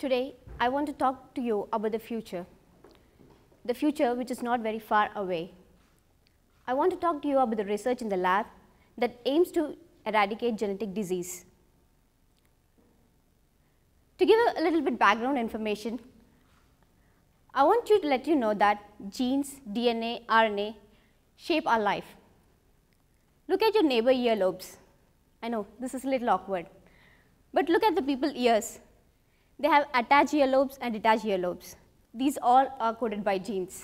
Today, I want to talk to you about the future which is not very far away. I want to talk to you about the research in the lab that aims to eradicate genetic disease. To give a little bit background information, I want to let you know that genes, DNA, RNA shape our life. Look at your neighbor earlobes. I know this is a little awkward, but look at the people's ears. They have attached earlobes and detached earlobes. These all are coded by genes.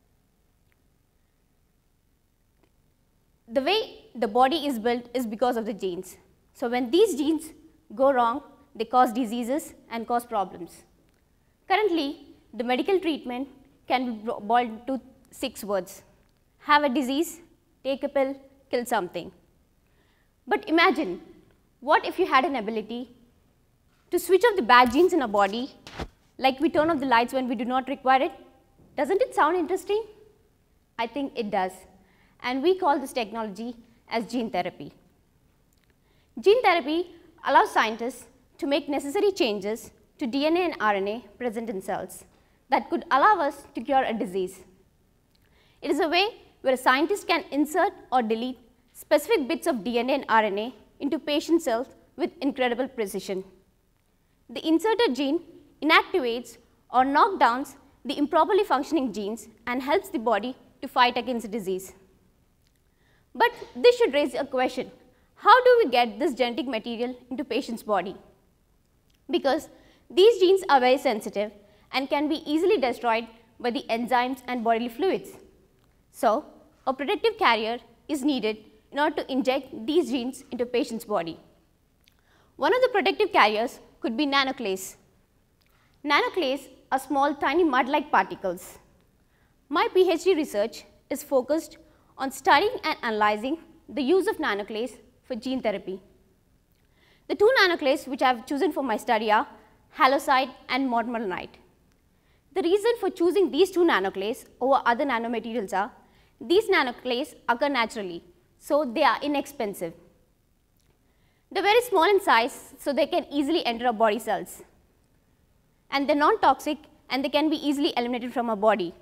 The way the body is built is because of the genes. So when these genes go wrong, they cause diseases and cause problems. Currently, the medical treatment can be boiled to 6 words. Have a disease, take a pill, kill something. But imagine, what if you had an ability to switch off the bad genes in our body, like we turn off the lights when we do not require it? Doesn't it sound interesting? I think it does. And we call this technology as gene therapy. Gene therapy allows scientists to make necessary changes to DNA and RNA present in cells that could allow us to cure a disease. It is a way where a scientist can insert or delete specific bits of DNA and RNA into patient cells with incredible precision. The inserted gene inactivates or knocks down the improperly functioning genes and helps the body to fight against the disease. But this should raise a question: how do we get this genetic material into patient's body? Because these genes are very sensitive and can be easily destroyed by the enzymes and bodily fluids. So, a protective carrier is needed in order to inject these genes into patient's body. One of the protective carriers could be nanoclays. Nanoclays are small, tiny mud-like particles. My PhD research is focused on studying and analyzing the use of nanoclays for gene therapy. The 2 nanoclays which I have chosen for my study are halosite and mortmaronite. The reason for choosing these 2 nanoclays over other nanomaterials are, these nanoclays occur naturally, so they are inexpensive. They are very small in size, so they can easily enter our body cells. And they are non-toxic and they can be easily eliminated from our body.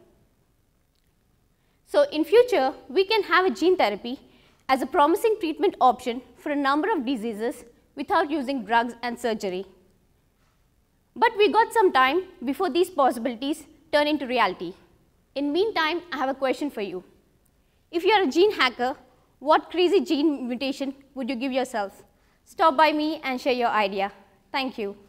So in future, we can have a gene therapy as a promising treatment option for a number of diseases without using drugs and surgery. But we got some time before these possibilities turn into reality. In meantime, I have a question for you. If you are a gene hacker, what crazy gene mutation would you give yourself? Stop by me and share your idea. Thank you.